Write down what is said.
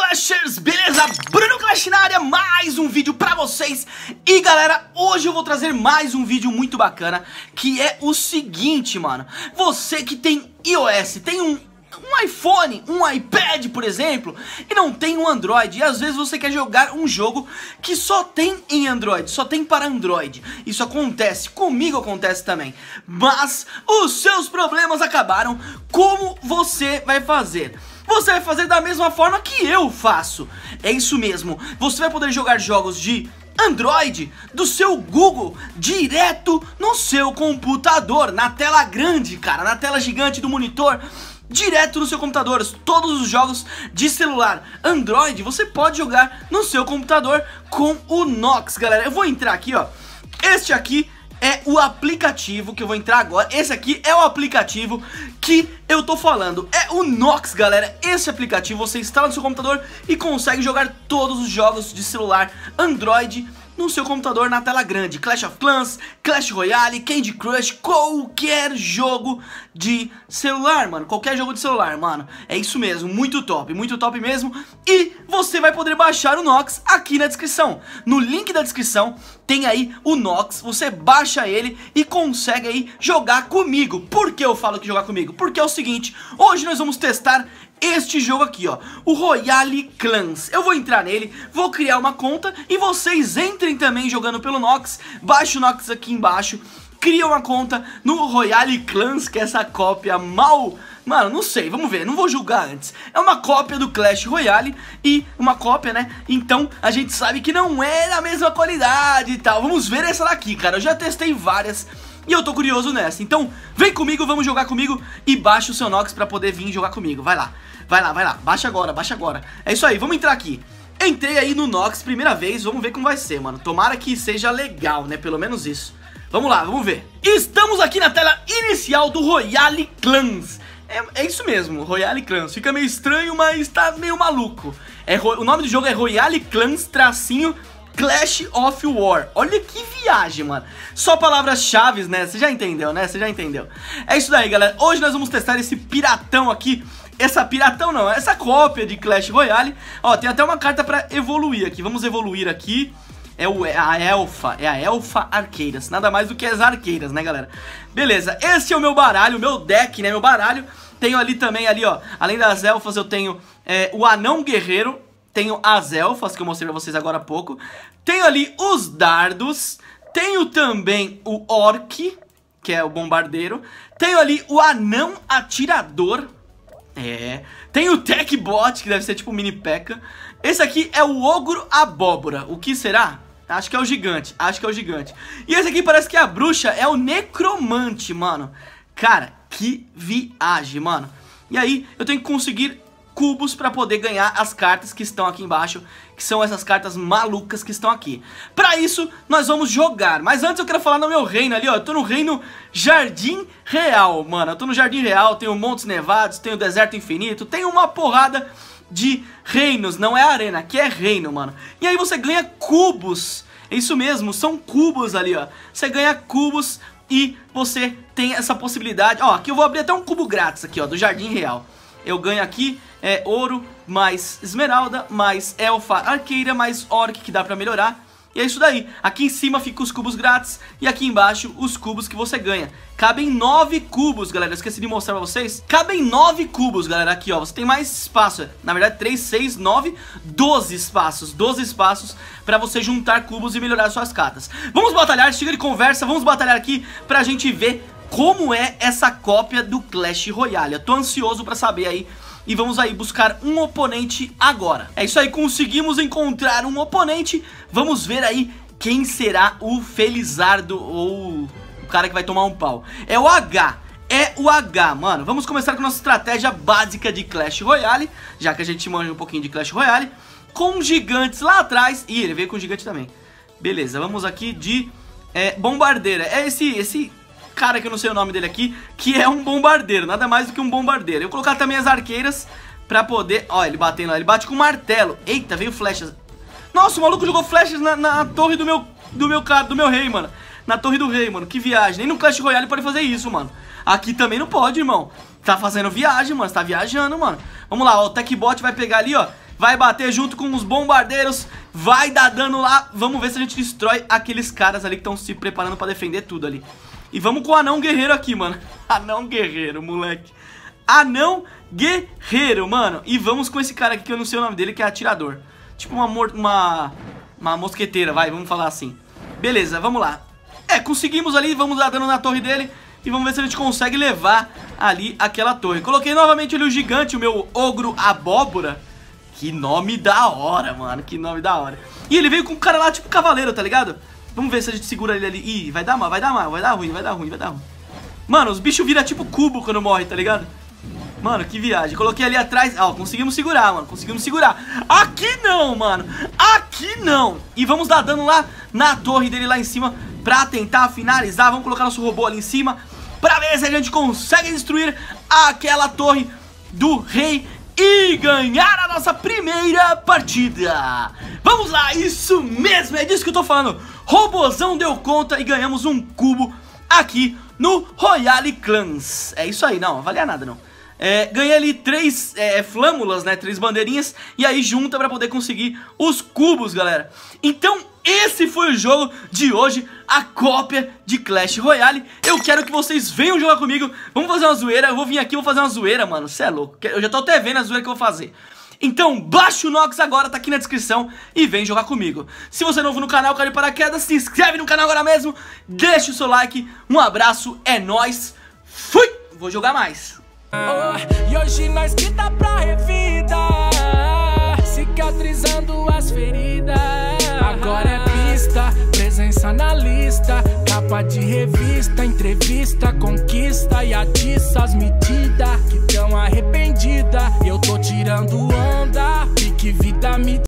Clashers, beleza? Bruno Clash na área, mais um vídeo pra vocês. E galera, hoje eu vou trazer mais um vídeo muito bacana, que é o seguinte, mano. Você que tem iOS, tem um iPhone, um iPad, por exemplo, e não tem um Android, e às vezes você quer jogar um jogo que só tem em Android, só tem para Android. Isso acontece, comigo acontece também. Mas os seus problemas acabaram. Como você vai fazer? Você vai fazer da mesma forma que eu faço. É isso mesmo, você vai poder jogar jogos de Android do seu Google direto no seu computador, na tela grande, cara, na tela gigante do monitor, direto no seu computador. Todos os jogos de celular Android você pode jogar no seu computador com o Nox, galera. Eu vou entrar aqui, ó. Este aqui é o aplicativo que eu vou entrar agora. Esse aqui é o aplicativo que eu tô falando. É o Nox, galera. Esse aplicativo você instala no seu computador e consegue jogar todos os jogos de celular Android no seu computador na tela grande. Clash of Clans, Clash Royale, Candy Crush, qualquer jogo de celular, mano. Qualquer jogo de celular, mano. É isso mesmo, muito top mesmo. E você vai poder baixar o Nox aqui na descrição. No link da descrição tem aí o Nox, você baixa ele e consegue aí jogar comigo. Por que eu falo que jogar comigo? Porque é o seguinte, hoje nós vamos testar este jogo aqui, ó, o Royale Clans. Eu vou entrar nele, vou criar uma conta e vocês entrem também jogando pelo Nox. Baixa o Nox aqui embaixo, cria uma conta no Royale Clans, que é essa cópia mal... Mano, não sei, vamos ver, não vou julgar antes. É uma cópia do Clash Royale e uma cópia, né? Então a gente sabe que não é da mesma qualidade e tal. Vamos ver essa daqui, cara, eu já testei várias e eu tô curioso nessa. Então vem comigo, vamos jogar comigo e baixa o seu Nox pra poder vir jogar comigo. Vai lá, vai lá, vai lá, baixa agora, baixa agora. É isso aí, vamos entrar aqui. Entrei aí no Nox, primeira vez, vamos ver como vai ser, mano. Tomara que seja legal, né, pelo menos isso. Vamos lá, vamos ver. Estamos aqui na tela inicial do Royale Clans. É isso mesmo, Royale Clans. Fica meio estranho, mas tá meio maluco. O nome do jogo é Royale Clans tracinho Clash of War. Olha que viagem, mano. Só palavras-chave, né? Você já entendeu, né? Você já entendeu. É isso daí, galera. Hoje nós vamos testar esse piratão aqui. Essa cópia de Clash Royale. Ó, tem até uma carta pra evoluir aqui. Vamos evoluir aqui. É a Elfa Arqueiras. Nada mais do que as arqueiras, né, galera? Beleza, esse é o meu baralho, o meu deck, né, meu baralho. Tenho ali também, ali, ó, além das elfas eu tenho o anão guerreiro. Tenho as elfas, que eu mostrei pra vocês agora há pouco. Tenho ali os dardos. Tenho também o orc, que é o bombardeiro. Tenho ali o anão atirador. Tem o Tech Bot, que deve ser tipo um mini P.E.K.K.A. Esse aqui é o ogro abóbora. O que será? Acho que é o gigante, E esse aqui parece que a bruxa é o necromante, mano. Cara, que viagem, mano. E aí, eu tenho que conseguir cubos pra poder ganhar as cartas que estão aqui embaixo, que são essas cartas malucas que estão aqui. Pra isso, nós vamos jogar. Mas antes eu quero falar no meu reino ali, ó. Eu tô no reino Jardim Real, mano. Eu tô no Jardim Real, tenho Montes Nevados, tenho Deserto Infinito, tenho uma porrada de reinos, não é arena, aqui é reino, mano. E aí você ganha cubos. É isso mesmo, são cubos ali, ó. Você ganha cubos e você tem essa possibilidade. Ó, aqui eu vou abrir até um cubo grátis aqui, ó, do Jardim Real. Eu ganho aqui ouro, mais esmeralda, mais elfa arqueira, mais orc, que dá pra melhorar. E é isso daí, aqui em cima ficam os cubos grátis e aqui embaixo os cubos que você ganha. Cabem 9 cubos, galera, eu esqueci de mostrar pra vocês. Cabem 9 cubos, galera, aqui ó, você tem mais espaço. Na verdade 3, 6, 9, 12 espaços. 12 espaços pra você juntar cubos e melhorar suas cartas. Vamos batalhar, chega de conversa, vamos batalhar aqui pra gente ver como é essa cópia do Clash Royale. Eu tô ansioso pra saber aí. E vamos aí buscar um oponente agora. É isso aí, conseguimos encontrar um oponente. Vamos ver aí quem será o Felizardo ou o cara que vai tomar um pau. É o H, mano. Vamos começar com nossa estratégia básica de Clash Royale, já que a gente manja um pouquinho de Clash Royale. Com gigantes lá atrás. Ih, ele veio com gigante também. Beleza, vamos aqui de bombardeira. É esse cara que eu não sei o nome dele aqui, que é um bombardeiro, nada mais do que um bombardeiro. Eu vou colocar também as arqueiras pra poder... Ó, ele batendo lá, ele bate com martelo. Eita, veio flechas. Nossa, o maluco jogou flechas na torre do meu rei, mano. Na torre do rei, mano, que viagem. Nem no Clash Royale pode fazer isso, mano. Aqui também não pode, irmão. Tá fazendo viagem, mano, você tá viajando, mano. Vamos lá, ó, o Tech Bot vai pegar ali, ó. vai bater junto com os bombardeiros, vai dar dano lá. Vamos ver se a gente destrói aqueles caras ali que estão se preparando pra defender tudo ali. E vamos com o anão guerreiro aqui, mano. Anão guerreiro, moleque. Anão guerreiro, mano. E vamos com esse cara aqui que eu não sei o nome dele, que é atirador. Tipo uma mosqueteira, vai, vamos falar assim. Beleza, vamos lá. Conseguimos ali, vamos dar dano na torre dele. E vamos ver se a gente consegue levar ali aquela torre. Coloquei novamente ali o gigante, o meu ogro abóbora. Que nome da hora, mano, que nome da hora. E ele veio com um cara lá tipo cavaleiro, tá ligado? Vamos ver se a gente segura ele ali. Ih, vai dar mal, vai dar ruim. Mano, os bichos viram tipo cubo quando morre, tá ligado? Mano, que viagem. Coloquei ali atrás. Ó, conseguimos segurar, mano. Conseguimos segurar. Aqui não, mano. Aqui não. E vamos dar dano lá na torre dele lá em cima pra tentar finalizar. Vamos colocar nosso robô ali em cima pra ver se a gente consegue destruir aquela torre do rei e ganhar a nossa primeira partida. Vamos lá, isso mesmo, é disso que eu tô falando. Robozão deu conta e ganhamos um cubo aqui no Royale Clans. É isso aí, não valia nada não. Ganhei ali 3 flâmulas, né, 3 bandeirinhas. E aí junta pra poder conseguir os cubos, galera. Então esse foi o jogo de hoje, a cópia de Clash Royale. Eu quero que vocês venham jogar comigo. Vamos fazer uma zoeira, eu vou vir aqui e vou fazer uma zoeira, mano. Cê é louco, eu já tô até vendo a zoeira que eu vou fazer. Então baixa o Nox agora, tá aqui na descrição, e vem jogar comigo. Se você é novo no canal, caiu de paraquedas, se inscreve no canal agora mesmo. Deixa o seu like, um abraço, é nóis. Fui, vou jogar mais. E hoje nós que tá pra revida, cicatrizando as feridas. Agora é pista, presença na lista, capa de revista, entrevista, conquista e atiça as medidas que tão arrependida. Eu tô tirando onda, pique vida me